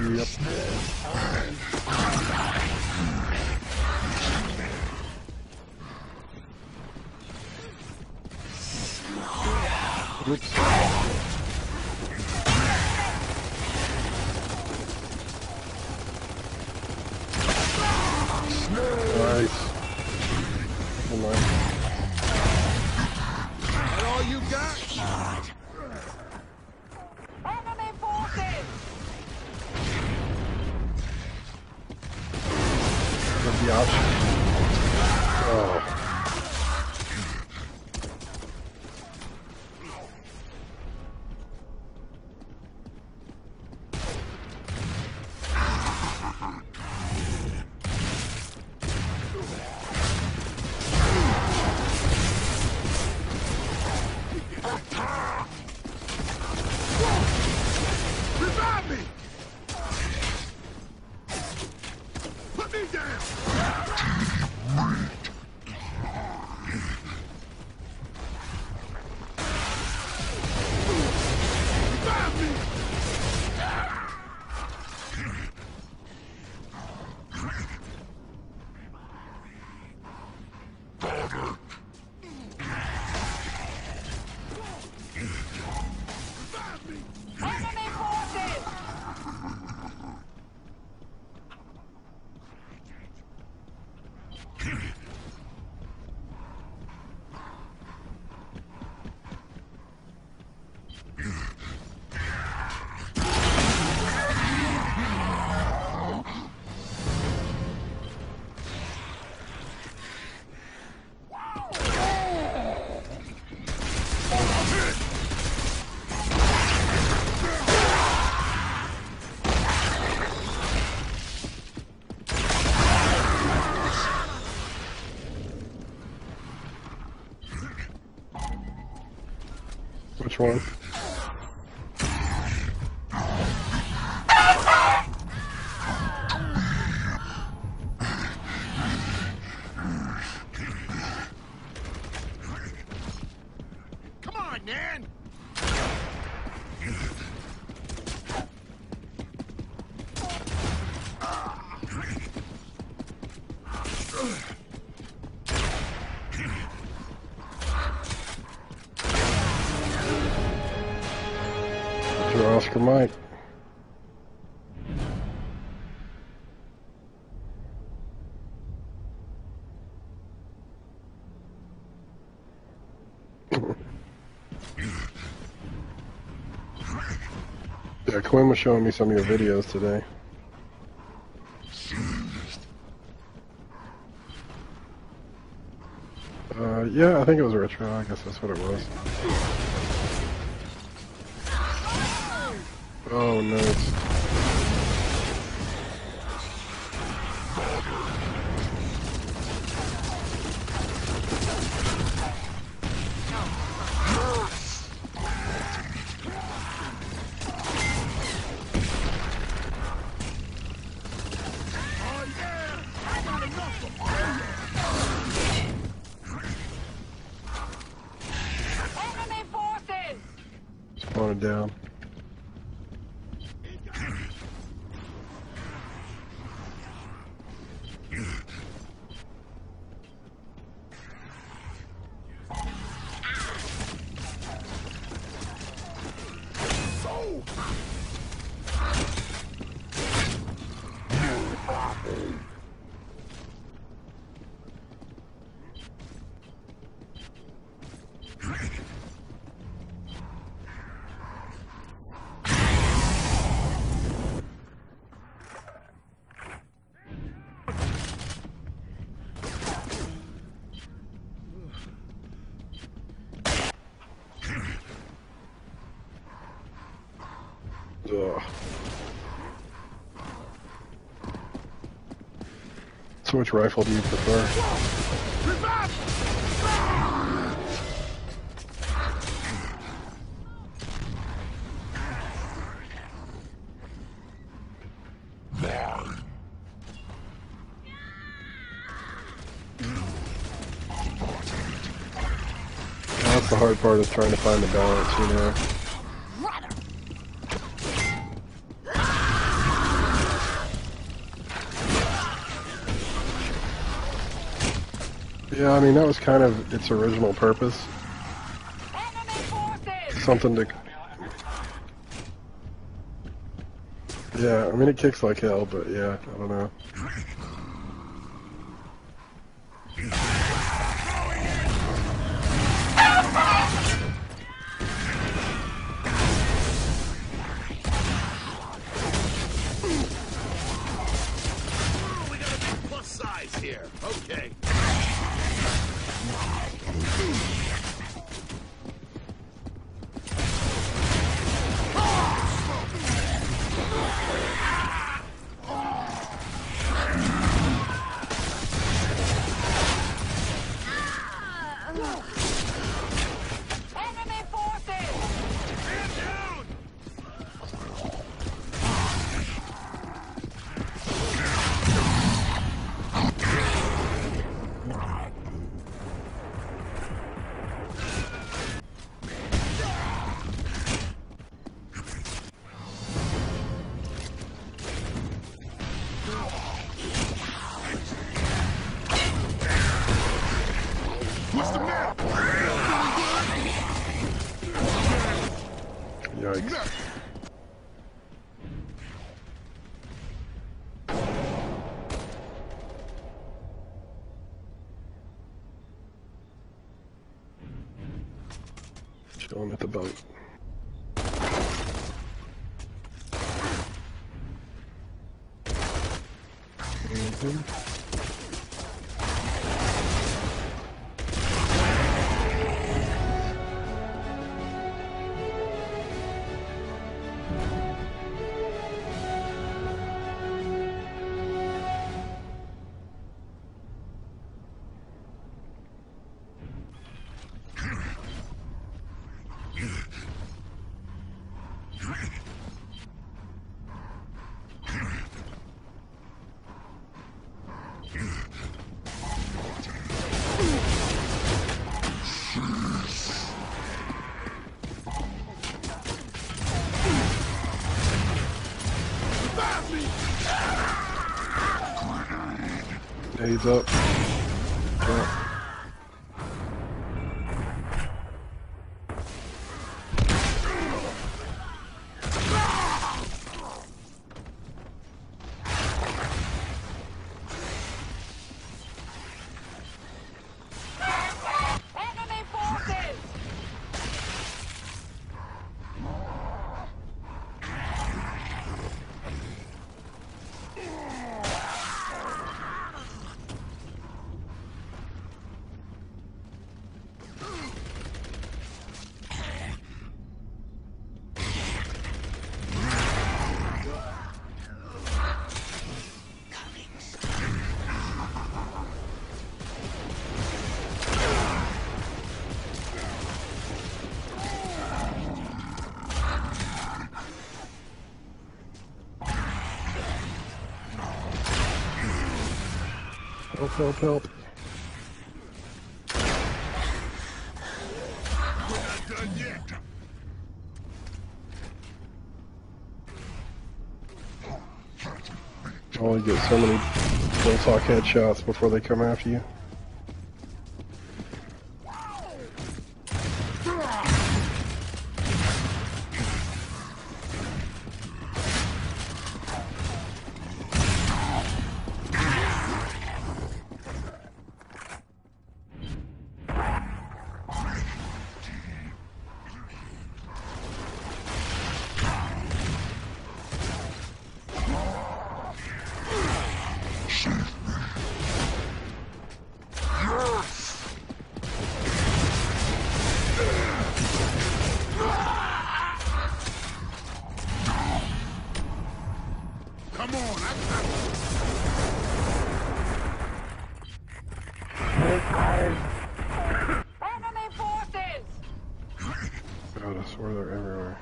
Yep. Oops. Nice. Come on. That all you got? Enemy forces! What's the option? Oh. Revive me! Put me down! Revive me! Revive me! Enemy forces! Which one? Come on, Nan! Your Oscar Mike. Yeah, Quinn was showing me some of your videos today. Yeah, I think it was retro. I guess that's what it was. Oh, nice. Oh yeah! I got enough of Enemy forces! Spawning down. Ugh. So which rifle do you prefer? revive! That's the hard part, is trying to find the balance, you know. Yeah, I mean, that was kind of its original purpose. Enemy forces! Something to... Yeah, I mean, it kicks like hell, but yeah, I don't know. Oh, we got a big plus size here. Okay. Enemy forces! Man down! What's the matter? Yikes. Chilling at the boat. Revive me! He's up. Yeah. Enemy forces! Help, help, help. We're not done yet. You only get so many full talk headshots before they come after you. Come on, I got it. Enemy forces! God, I swear they're everywhere.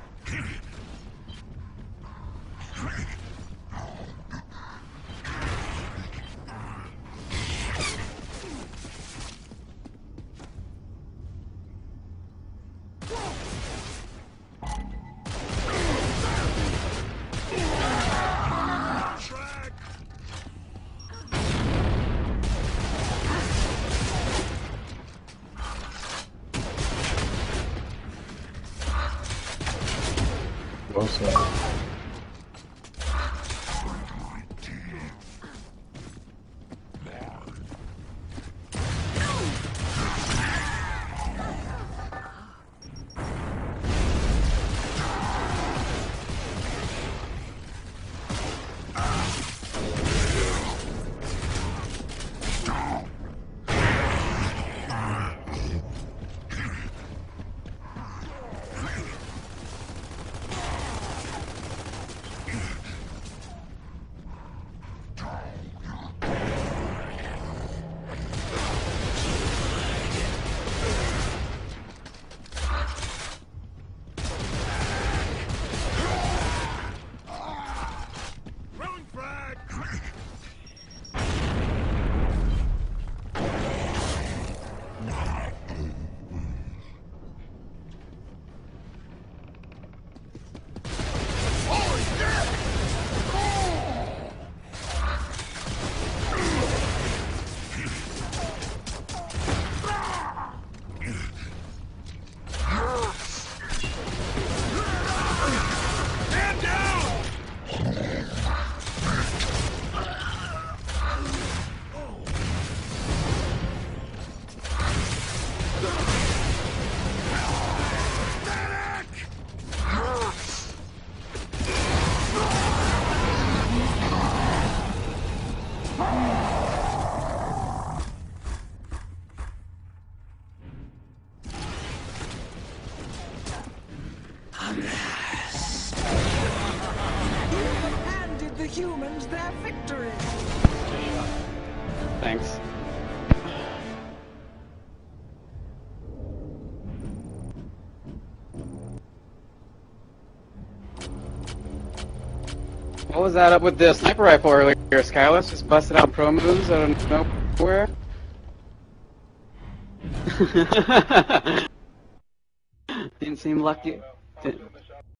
Track. both sides. Throwing frag! Oh, he's dead! Man down! Handed the humans their victory. Thanks. What was that up with the sniper rifle earlier? Skyless just busted out pro moves out of nowhere? Didn't seem lucky.